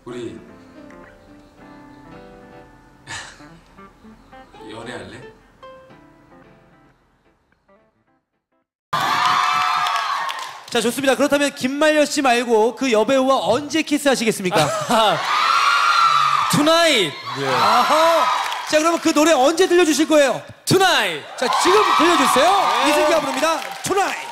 우리 연애할래? 자, 좋습니다. 그렇다면 김말려 씨 말고 그 여배우와 언제 키스하시겠습니까? Tonight. 아하. 자, 그러면 그 노래 언제 들려주실 거예요? Tonight. 자, 지금 들려주세요. 이승기가 부릅니다. Tonight.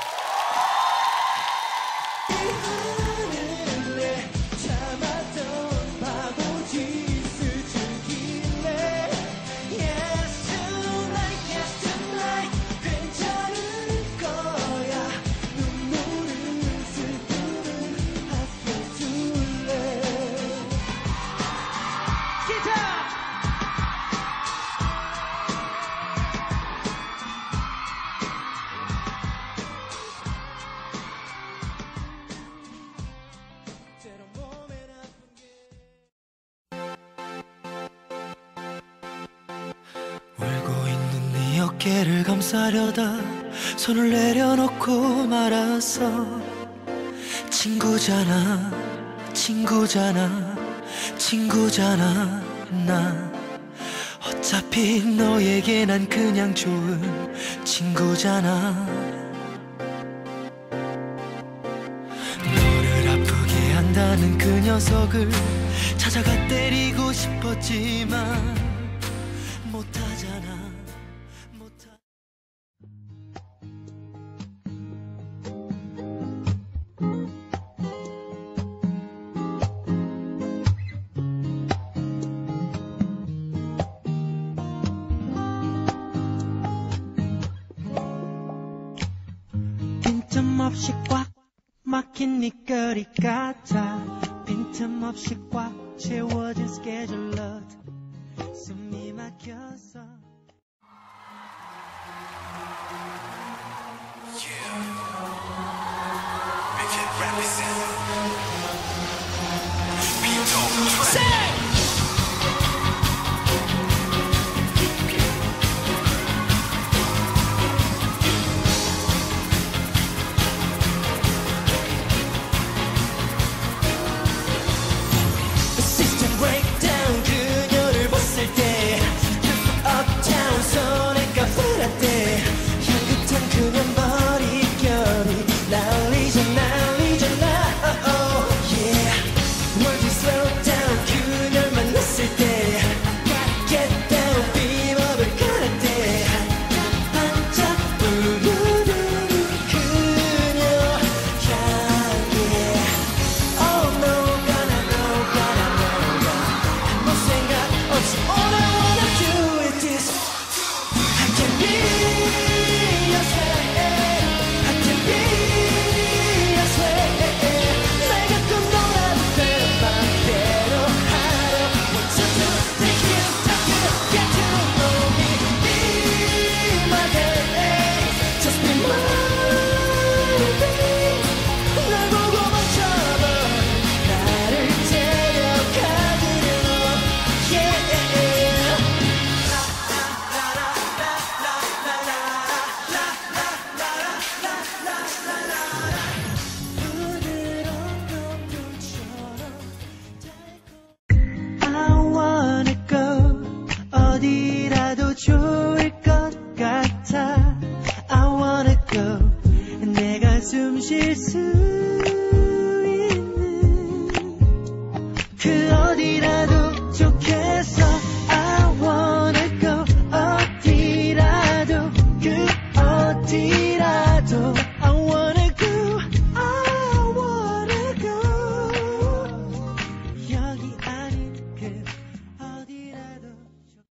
울고 있는 네 어깨를 감싸려다 손을 내려놓고 말았어. 친구잖아, 친구잖아, 친구잖아. 나 어차피 너에게 난 그냥 좋은 친구잖아. 너를 아프게 한다는 그 녀석을 찾아가 때리고 싶었지만 못하잖아. 빈틈없이 꽉 막힌 네 거리 같아. 빈틈없이 꽉 채워진 스케줄러 숨이 막혀서. 어디라도 좋을 것 같아. I wanna go. 내가 숨 쉴 수